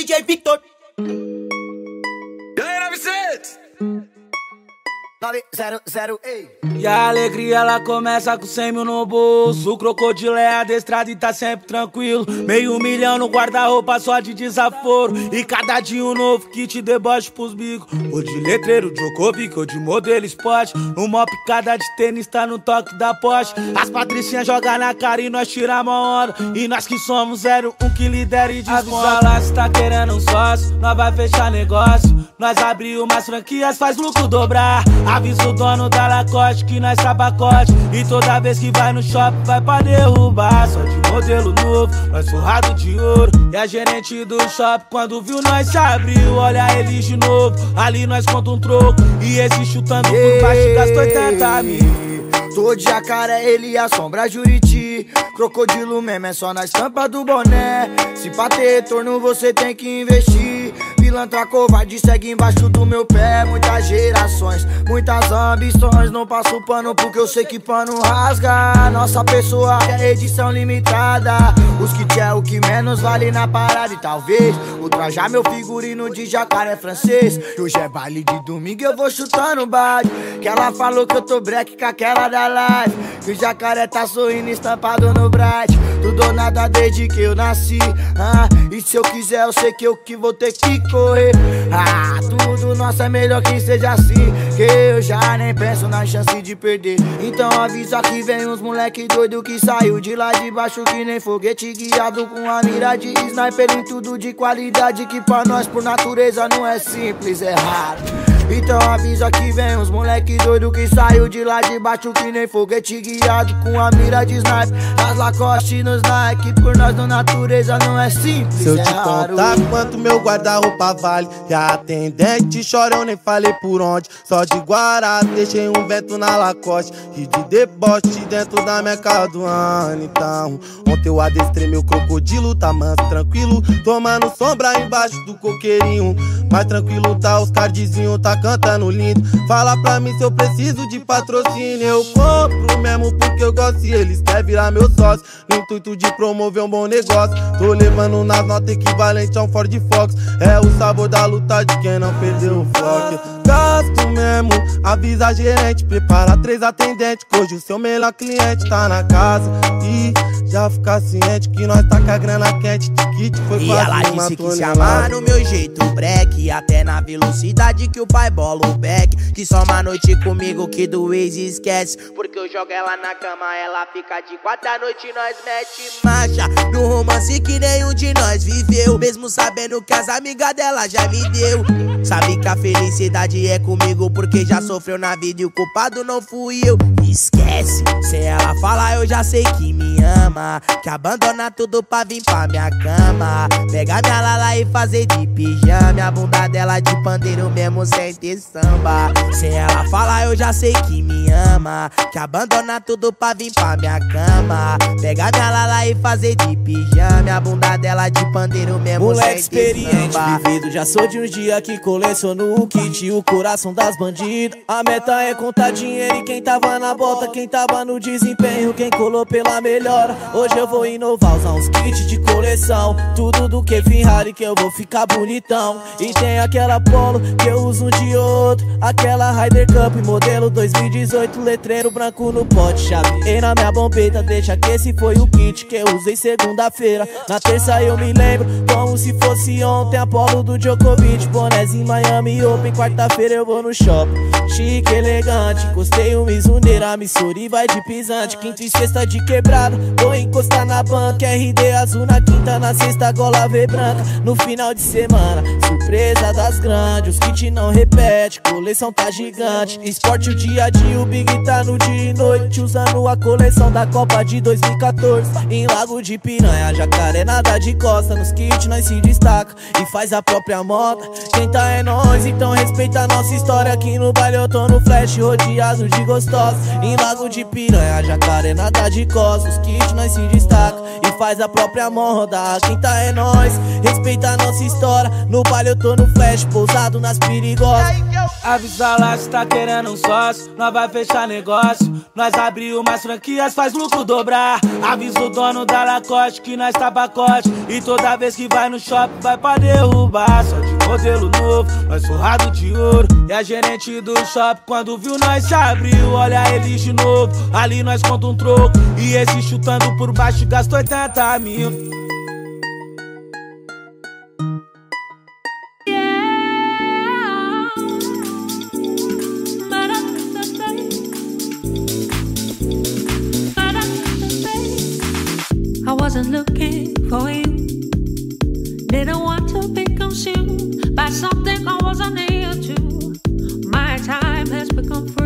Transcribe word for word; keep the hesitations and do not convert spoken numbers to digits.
D J Victor. Galera Vicente! nove zero zero, ei. E a alegria ela começa com cem mil no bolso. O crocodilo é adestrado e tá sempre tranquilo. Meio milhão no guarda-roupa só de desaforo. E cada dia um novo que te deboche pros bicos. Ou de letreiro, Djokovic, ou de modelo esporte. Uma picada de tênis tá no toque da Porsche. As patricinhas jogam na cara e nós tiramos a onda. E nós que somos zero um que lidera e desmonta. Avisa lá se tá querendo um sócio, nós vai fechar negócio. Nós abrir umas franquias, faz lucro dobrar. Avisa o dono da Lacoste que nós tá pacote. E toda vez que vai no shopping vai pra derrubar. Só de modelo novo, nós forrado de ouro. E a gerente do shopping quando viu nós se abriu. Olha ele de novo, ali nós conta um troco. E esse chutando por baixo gastou oitenta mil. Tô de jacaré, ele assombra Juriti. Crocodilo mesmo é só na estampa do boné. Se pra ter retorno você tem que investir. Pilantra covarde segue embaixo do meu pé. Muitas gerações, muitas ambições. Não passo pano porque eu sei que pano rasga. Nossa pessoa é edição limitada. Os kits é o que menos vale na parada. E talvez ultrajar meu figurino de jacaré francês. Hoje é baile de domingo, eu vou chutando baile. Que ela falou que eu tô break com aquela da live. Que o jacaré tá sorrindo estampado no bright. Tudo ou nada desde que eu nasci, ah, e se eu quiser eu sei que eu que vou ter que correr. Ah, tudo nosso é melhor que seja assim. Que eu já nem penso na chance de perder. Então avisa que vem uns moleque doido que saiu de lá de baixo que nem foguete, guiado com a mira de sniper em tudo de qualidade. Que pra nós por natureza não é simples, é raro. Então avisa que vem uns moleque doido que saiu de lá de baixo que nem foguete, guiado com a mira de sniper. As Lacoste nos Nike, por nós na natureza não é simples, se eu te é raro. contar quanto meu guarda-roupa vale, e a atendente chora, eu nem falei por onde. Só de Guará, deixei um vento na Lacoste e de deboche dentro da minha casa do ano. Então, ontem eu adestrei meu crocodilo, tá manso, tranquilo, tomando sombra embaixo do coqueirinho. Mais tranquilo tá os cardzinhos, tá cantando lindo. Fala pra mim se eu preciso de patrocínio. Eu compro mesmo porque eu gosto e eles querem virar meu sócio. No intuito de promover um bom negócio. Tô levando nas notas equivalente a um Ford Fox. É o sabor da luta de quem não perdeu o foco. Gasto mesmo, avisa a gerente, prepara três atendentes, que hoje o seu melhor cliente tá na casa. E já fica ciente que nós tá com a grana quente. De kit foi e quase ela uma disse que se tonelada. amar no meu jeito break, até na velocidade que o pai bola o back. Que só uma noite comigo que do ex esquece. Porque eu jogo ela na cama, ela fica de quatro à noite, nós mete marcha no romance que nenhum de nós viveu. Mesmo sabendo que as amigas dela já me deu. Sabe que a felicidade é comigo porque já sofreu na vida e o culpado não fui eu. Esquece, sem ela falar eu já sei que me ama. Que abandona tudo pra vir pra minha cama. Pegar minha lala e fazer de pijama. A bunda dela de pandeiro mesmo sem ter samba. Sem ela falar eu já sei que me ama. Que abandona tudo pra vir pra minha cama. Pegar minha lala e fazer de pijama. A bunda dela de pandeiro mesmo moleque sem ter experiente, samba. vivido, já sou de uns dias que coleciono o kit e o coração das bandidas. A meta é contar dinheiro e quem tava na bota, quem tava no desempenho, quem colou pela melhora. Hoje eu vou inovar, usar uns kits de coleção. Tudo do que Ferrari que eu vou ficar bonitão. E tem aquela Polo que eu uso um de outro. Aquela Ryder Cup modelo dois mil e dezoito, letreiro branco no pote. Chavei na minha bombeta, deixa que esse foi o kit que eu usei segunda-feira. Na terça eu me lembro como se fosse ontem. Apolo do Djokovic, bonézinho Miami Open. Quarta-feira eu vou no shopping, chique, elegante. Encostei um Mizuneira, Missouri vai de pisante. Quinta e sexta de quebrada, vou encostar na banca. R D azul na quinta, na sexta gola V branca. No final de semana, surpresa das grandes. Os kit não repete, coleção tá gigante. Esporte o dia a dia, o Big tá no dia e noite. Usando a coleção da Copa de dois mil e quatorze. Em Lago de Piranha, Jacaré nada de costa. Nos kits nós se destaca e faz a própria moda. Quem tá é nós, então respeita a nossa história. Aqui no baile eu tô no flash, rodeado de gostosos. Em Lago de Piranha, Jacaré nada de costa. Os kits nós se se destaca e faz a própria moda. Quem tá é nós, respeita a nossa história. No baile eu tô no flash, pousado nas perigosas. Avisa lá se tá querendo um sócio, nós vai fechar negócio. Nós abriu mais franquias, faz lucro dobrar. Avisa o dono da Lacoste que nós tá pacote. E toda vez que vai no shopping vai pra derrubar. Só de modelo novo, nós forrado de ouro. E a gerente do shopping quando viu nós se abriu. Olha ele de novo, ali nós conta um troco. E esse chutando por baixo gastou oitenta mil. I wasn't looking for you, didn't want to be consumed by something I wasn't into. My time has become free.